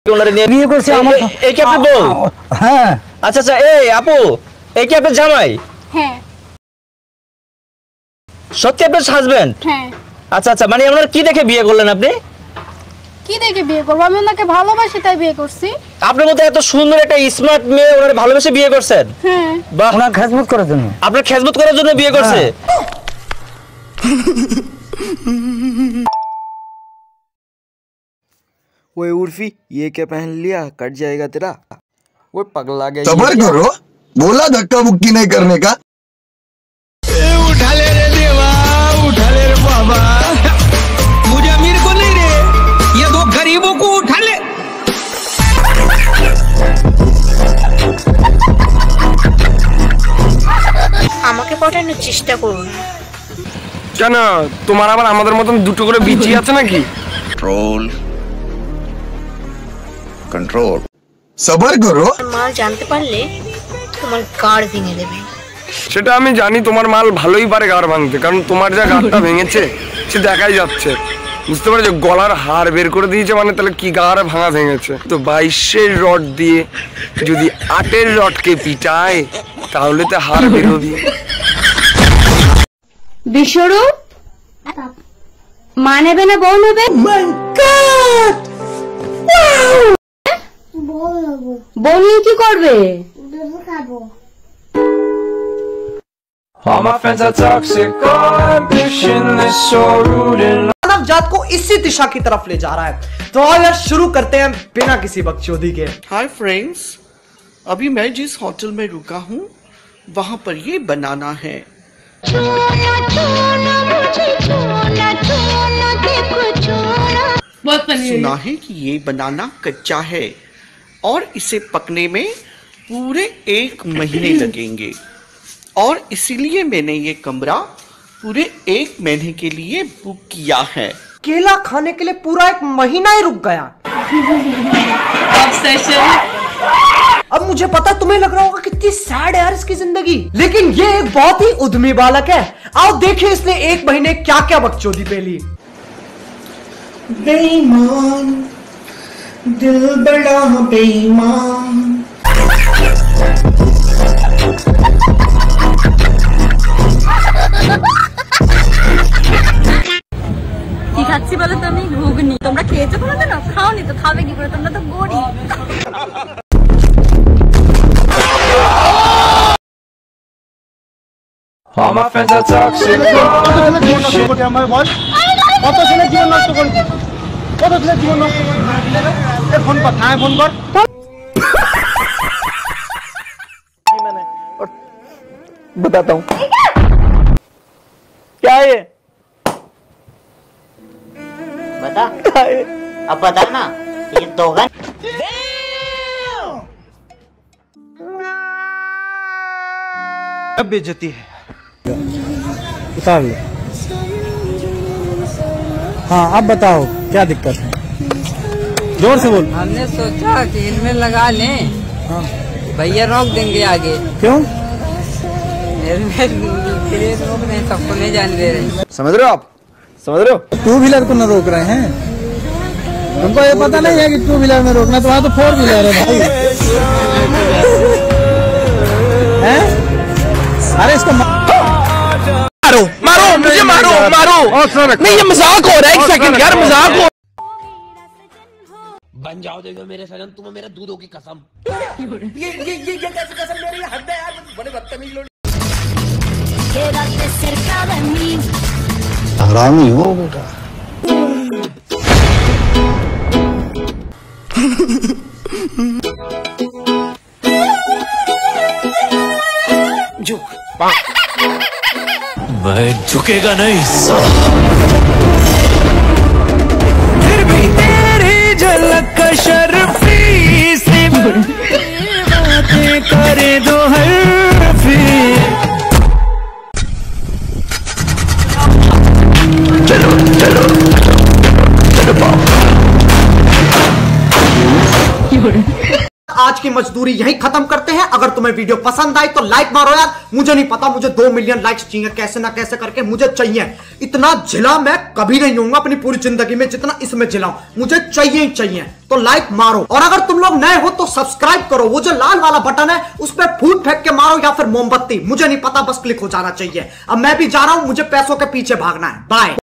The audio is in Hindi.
বিয়ে করছে আমার এই কি আপনার বউ? হ্যাঁ আচ্ছা আচ্ছা এই আপু এই কি আপনার জামাই? হ্যাঁ সত্যি আপনার হাজবেন্ড? হ্যাঁ। আচ্ছা আচ্ছা মানে আপনারা কি দেখে বিয়ে করলেন আপনি? কি দেখে বিয়ে করব? আমি ওনাকে ভালোবাসি তাই বিয়ে করছি। আপনার মতো এত সুন্দর একটা স্মার্ট মেয়ে ওনারে ভালোবেসে বিয়ে করছেন? হ্যাঁ। বাহ, ওনার খেজমত করার জন্য। আপনার খেজমত করার জন্য বিয়ে করছে? ओए उर्फी ये क्या पहन लिया, कट जाएगा तेरा। वो पगला गया। सबर करो, बोला धक्का मुक्की नहीं करने का। उठा ले रे देवा, उठा ले रे बाबा, मुझे अमीर को नहीं रे, ये दो गरीबों को उठा ले। আমাকে পটানোর চেষ্টা করুন। কেন তোমার আবার আমাদের মতন দুটো করে বিচি আছে নাকি? कंट्रोल कंट्रोल सबर करो। মাল জানতে পারলে তোমার গাড় ভেঙে দেবে। সেটা আমি জানি, তোমার মাল ভালোই পারে গাড় ভাঙতে, কারণ তোমার যা গাড়টা ভেঙেছে সে দেখাই যাচ্ছে। বুঝতে পারছো, গলার হাড় বের করে দিয়েছে, মানে তাহলে কি গাড় ভাঙা ভেঙেছে। তো 22-এর রড দিয়ে যদি 8-এর রডকে পিটায় তাহলে তো হাড় বেরোবে। বিশ্বরূপ মা নেবে না বউ নেবে? বউ নিয়ে কি করবে? मानव जात को इसी दिशा की तरफ ले जा रहा है। तो यार शुरू करते हैं बिना किसी बकचोदी के। हाय फ्रेंड्स, अभी मैं जिस होटल में रुका हूँ वहाँ पर ये बनाना है। सुना है कि ये बनाना कच्चा है और इसे पकने में पूरे 1 महीने लगेंगे, और इसीलिए मैंने ये कमरा पूरे 1 महीने के लिए बुक किया है। केला खाने के लिए पूरा 1 महीना ही रुक गया। अब मुझे पता तुम्हें लग रहा होगा कितनी सैड है यार इसकी जिंदगी, लेकिन ये एक बहुत ही उद्यमी बालक है। आओ देखिए इसने 1 महीने क्या क्या बकचोदी पे ली। बेईमान दिल बड़ा बेईमान। কি খাচ্ছি বলো তো? আমি ঘুগনি। তোমরা খেয়েছো কোনোদিন? খাওনি তো, খাবে কি করে? তোমরা তো গরিব। All my friends are toxic. কত ছেলে জীবন নষ্ট করেছে, কত ছেলে জীবন নষ্ট করেছে। ফোন কর, থানায় ফোন কর। बताता हूँ क्या है ये? बता। अब बता ना, ये दोगन। अब बेइज्जती है। उतार लो। हाँ अब बताओ क्या दिक्कत है? जोर से बोल। हमने सोचा कि इनमें लगा लें। हाँ। भैया रोक देंगे आगे। क्यों? रोक नहीं, सबको नहीं जाने दे रहे। समझ रहे हो आप? समझ रहे हो? 2 व्हीलर को न रोक रहे हैं। तुमको ये पता नहीं है कि 2 व्हीलर में रोकना, तो वहाँ तो 4 व्हीलर है भाई। हैं? अरे इसको मारो मारो, मुझे मारो मारो। नहीं ये मजाक हो रहा है, 1 सेकंड यार, मजाक हो। बन जाओ देखो मेरे सजन, तुम्हें मेरे दूधों की कसम। ये कैसी कसम मेरी? हद है यार, बड़े बदतमीज लोग। हरामी हो बेटा। झुक। मैं झुकेगा नहीं। फिर भी तेरी झलक शर्फी से बातें करे दो हर्फी। चलो चलो चलो चलो आज की मजदूरी यही खत्म करते हैं। अगर तुम्हें वीडियो पसंद आई तो लाइक मारो यार। मुझे नहीं पता, मुझे 2 मिलियन लाइक्स चाहिए, कैसे ना कैसे करके मुझे चाहिए। इतना जिला मैं कभी नहीं होऊंगा अपनी पूरी जिंदगी में जितना इसमें जिलाऊं, मुझे चाहिए ही चाहिए। तो लाइक मारो, और अगर तुम लोग नए हो तो सब्सक्राइब करो। वो जो लाल वाला बटन है उस पर फूट फेंक के मारो या फिर मोमबत्ती, मुझे नहीं पता, बस क्लिक हो जाना चाहिए। अब मैं भी जा रहा हूं, मुझे पैसों के पीछे भागना है। बाय।